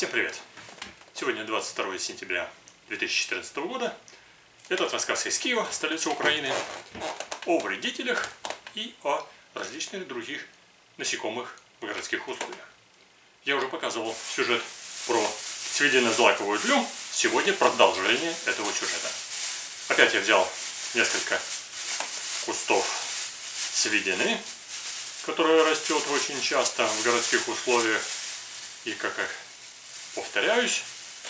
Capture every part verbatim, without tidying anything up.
Всем привет! Сегодня двадцать второе сентября две тысячи четырнадцатого года. Этот рассказ из Киева, столицы Украины, о вредителях и о различных других насекомых в городских условиях. Я уже показывал сюжет про свиденно-злаковую тлю. Сегодня продолжение этого сюжета. Опять я взял несколько кустов свидины, которая растет очень часто в городских условиях. И как я повторяюсь,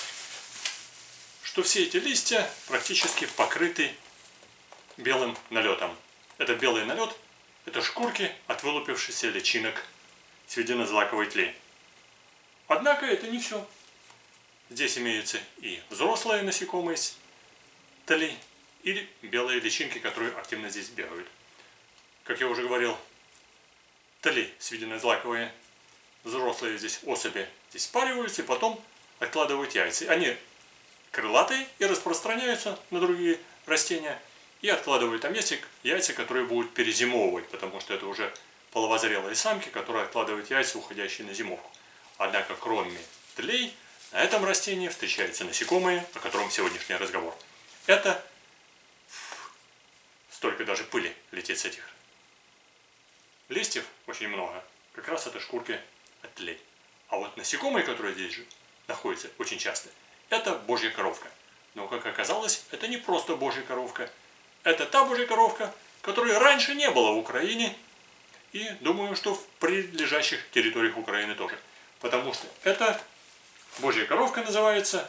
что все эти листья практически покрыты белым налетом. Это белый налет, это шкурки от вылупившихся личинок свиденно-злаковой тли. Однако это не все. Здесь имеются и взрослые насекомые тли, или белые личинки, которые активно здесь бегают. Как я уже говорил, тли свиденно-злаковые, взрослые здесь особи здесь спариваются и потом откладывают яйца. Они крылатые и распространяются на другие растения и откладывают там яйца, которые будут перезимовывать, потому что это уже половозрелые самки, которые откладывают яйца, уходящие на зимовку. Однако кроме тлей на этом растении встречаются насекомые, о котором сегодняшний разговор. Это столько даже пыли летит с этих листьев, очень много. Как раз это шкурки от тлей. А вот насекомые, которые здесь же находятся очень часто, это божья коровка. Но, как оказалось, это не просто божья коровка. Это та божья коровка, которой раньше не было в Украине. И думаю, что в прилежащих территориях Украины тоже. Потому что эта божья коровка называется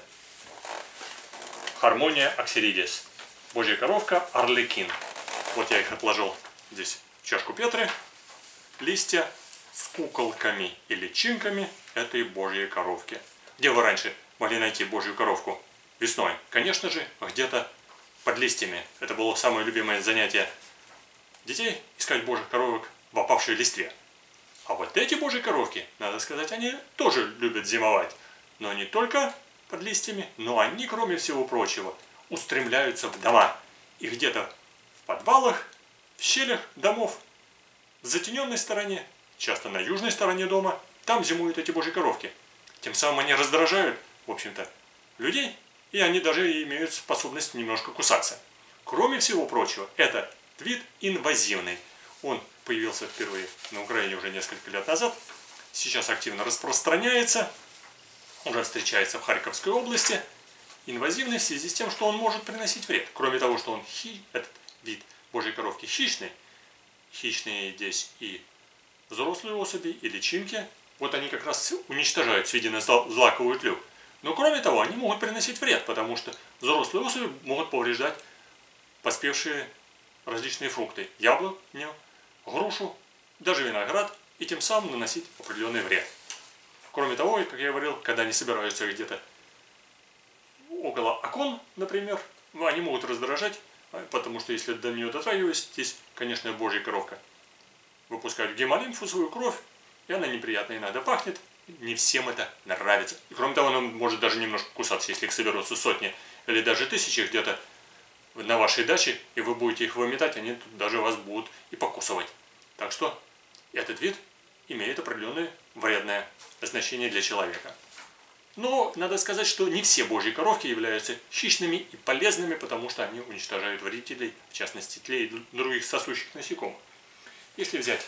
Хармония аксеридис. Божья коровка Арлекин. Вот я их отложил здесь в чашку Петры. Листья с куколками и личинками этой божьей коровки. Где вы раньше могли найти божью коровку? Весной. Конечно же, где-то под листьями. Это было самое любимое занятие детей – искать божьих коровок в опавшей листве. А вот эти божьи коровки, надо сказать, они тоже любят зимовать. Но не только под листьями, но они, кроме всего прочего, устремляются в дома. И где-то в подвалах, в щелях домов, в затененной стороне, часто на южной стороне дома, там зимуют эти божьи коровки. Тем самым они раздражают, в общем-то, людей, и они даже имеют способность немножко кусаться. Кроме всего прочего, этот вид инвазивный. Он появился впервые на Украине уже несколько лет назад, сейчас активно распространяется, уже встречается в Харьковской области. Инвазивный в связи с тем, что он может приносить вред. Кроме того, что он хи, этот вид божьей коровки хищный, хищные здесь и взрослые особи, и личинки. Вот они как раз уничтожают свиденно-злаковую тлю. Но кроме того, они могут приносить вред, потому что взрослые особи могут повреждать поспевшие различные фрукты. Яблоню, грушу, даже виноград, и тем самым наносить определенный вред. Кроме того, как я говорил, когда они собираются где-то около окон, например, они могут раздражать, потому что если до нее дотрагиваюсь, здесь, конечно, божья коровка выпускает гемолимфу, свою кровь, и она неприятно иногда пахнет. Не всем это нравится. И кроме того, она может даже немножко кусаться, если их соберутся сотни или даже тысячи где-то на вашей даче, и вы будете их выметать, они тут даже вас будут и покусывать. Так что этот вид имеет определенное вредное значение для человека. Но надо сказать, что не все божьи коровки являются хищными и полезными, потому что они уничтожают вредителей, в частности тлей и других сосущих насекомых. Если взять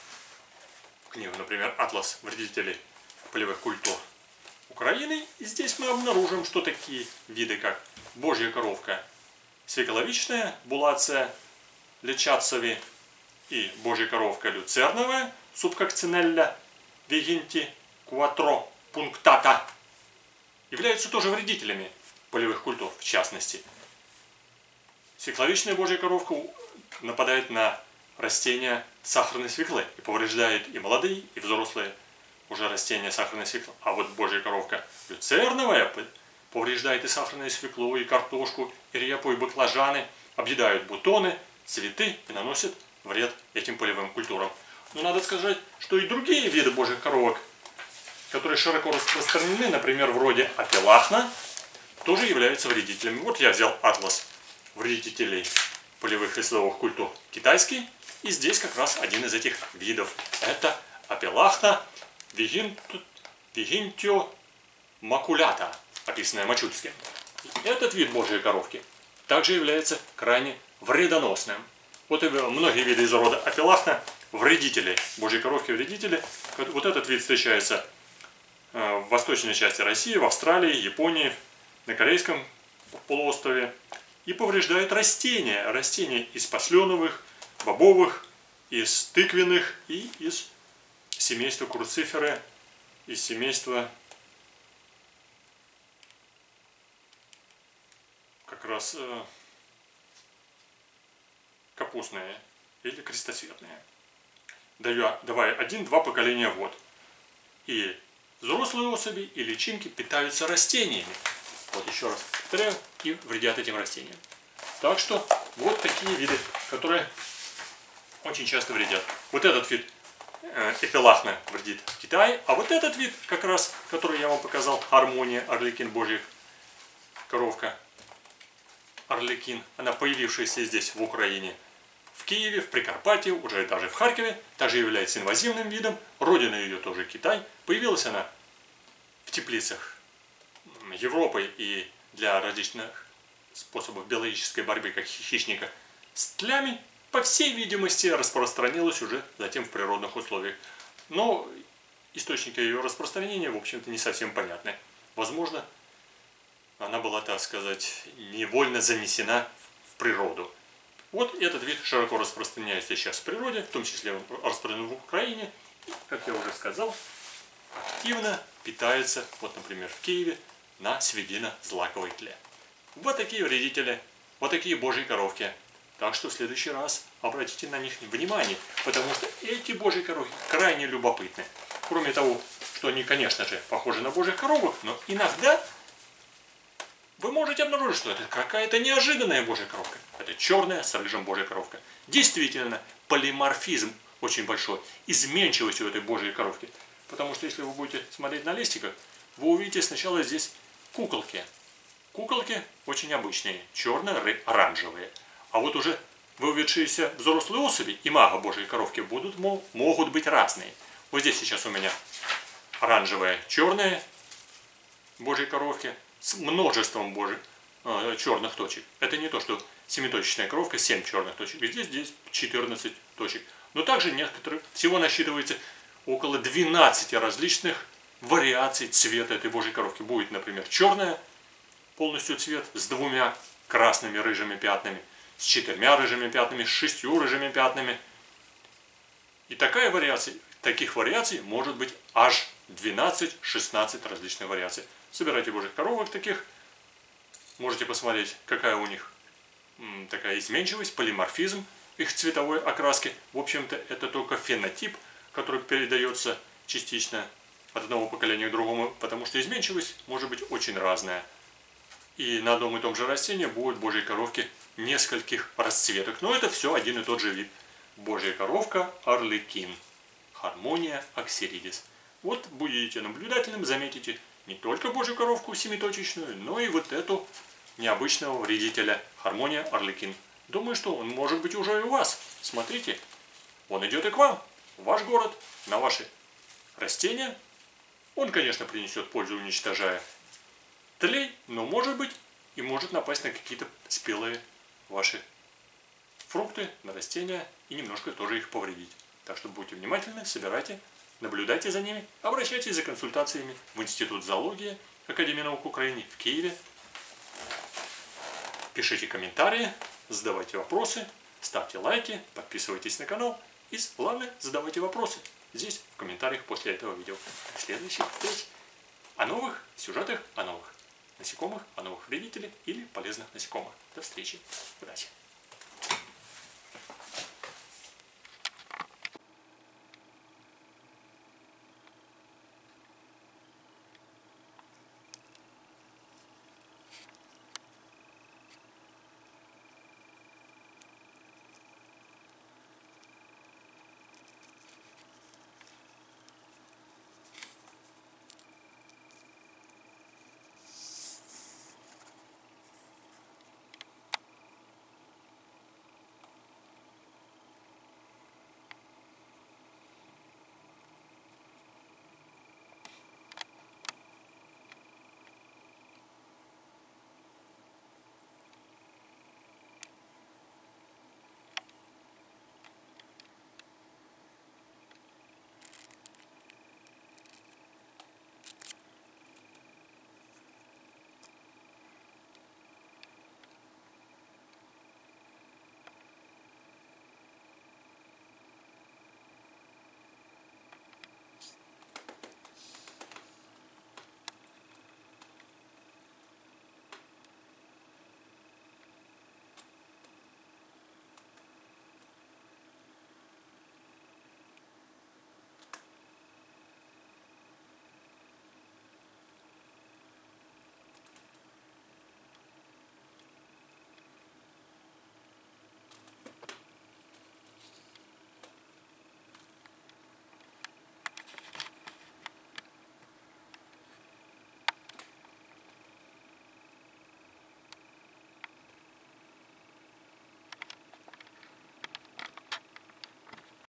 книгу, например, «Атлас вредителей полевых культур Украины», и здесь мы обнаружим, что такие виды, как божья коровка свекловичная, булация лечатцеви и божья коровка люцерновая, субкокцинелля вегинти кватро пунктата, являются тоже вредителями полевых культур, в частности. Свекловичная божья коровка нападает на растения сахарной свеклы и повреждает и молодые, и взрослые уже растения сахарной свеклы. А вот божья коровка люцерновая повреждает и сахарную свеклу, и картошку, и репу, и баклажаны, объедают бутоны, цветы и наносят вред этим полевым культурам. Но надо сказать, что и другие виды божьих коровок, которые широко распространены, например, вроде апеллахна, тоже являются вредителями. Вот я взял атлас вредителей полевых и садовых культур китайский, и здесь как раз один из этих видов. Это апеллахна вегинтио макулята, описанная Мачульским. Этот вид божьей коровки также является крайне вредоносным. Вот и многие виды из рода апеллахна вредители, божьей коровки вредители. Вот этот вид встречается в восточной части России, в Австралии, Японии, на Корейском полуострове. И повреждают растения. Растения из посленовых, бобовых, из тыквенных и из семейства курциферы, из семейства как раз э, капустные или крестоцветные. Давая один-два поколения в год. И взрослые особи и личинки питаются растениями. Вот еще раз повторяю, и вредят этим растениям. Так что вот такие виды, которые очень часто вредят. Вот этот вид э, эпилахна вредит в Китае, а вот этот вид, как раз, который я вам показал, Хармония, Арлекин, божья коровка, Арлекин, она появившаяся здесь, в Украине, в Киеве, в Прикарпатье, уже даже в Харькове, также является инвазивным видом. Родина ее тоже Китай. Появилась она в теплицах Европы и для различных способов биологической борьбы, как хищника с тлями, по всей видимости, распространилась уже затем в природных условиях. Но источники ее распространения, в общем-то, не совсем понятны. Возможно, она была, так сказать, невольно занесена в природу. Вот этот вид широко распространяется сейчас в природе, в том числе он распространен в Украине. И, как я уже сказал, активно питается, вот, например, в Киеве, на свидино-злаковой тле. Вот такие вредители, вот такие божьи коровки. Так что в следующий раз обратите на них внимание, потому что эти божьи коровки крайне любопытны. Кроме того, что они, конечно же, похожи на божьих коровок, но иногда вы можете обнаружить, что это какая-то неожиданная божья коровка. Это черная с рыжим божья коровка. Действительно, полиморфизм очень большой, изменчивость у этой божьей коровки. Потому что если вы будете смотреть на листиках, вы увидите сначала здесь куколки. Куколки очень обычные, черные, оранжевые. А вот уже выведшиеся взрослые особи и мага божьей коровки будут, могут быть разные. Вот здесь сейчас у меня оранжевые, черные божьи коровки с множеством божьих э, черных точек. Это не то, что семиточечная коровка, семь черных точек. Здесь, здесь четырнадцать точек. Но также некоторые, всего насчитывается около двенадцати различных вариаций цвета этой божьей коровки. Будет, например, черная, полностью цвет, с двумя красными рыжими пятнами, с четырьмя рыжими пятнами, с шестью рыжими пятнами. И такая вариация, таких вариаций может быть аж двенадцать-шестнадцать различных вариаций. Собирайте божьих коровок таких, можете посмотреть, какая у них м, такая изменчивость, полиморфизм их цветовой окраски. В общем-то, это только фенотип, который передается частично от одного поколения к другому, потому что изменчивость может быть очень разная. И на одном и том же растении будут божьи коровки нескольких расцветок. Но это все один и тот же вид. Божья коровка Арлекин. Хармония аксиридис. Вот будете наблюдательным, заметите не только божью коровку семиточечную, но и вот эту необычного вредителя Хармония Арлекин. Думаю, что он может быть уже и у вас. Смотрите, он идет и к вам, в ваш город, на ваши растения. Он, конечно, принесет пользу, уничтожая тлей, но может быть и может напасть на какие-то спелые ваши фрукты, на растения и немножко тоже их повредить. Так что будьте внимательны, собирайте, наблюдайте за ними, обращайтесь за консультациями в Институт зоологии Академии наук Украины в Киеве. Пишите комментарии, задавайте вопросы, ставьте лайки, подписывайтесь на канал и, главное, задавайте вопросы здесь, в комментариях после этого видео. В следующих встреч о новых сюжетах, о новых насекомых, о новых вредителях или полезных насекомых. До встречи. Удачи!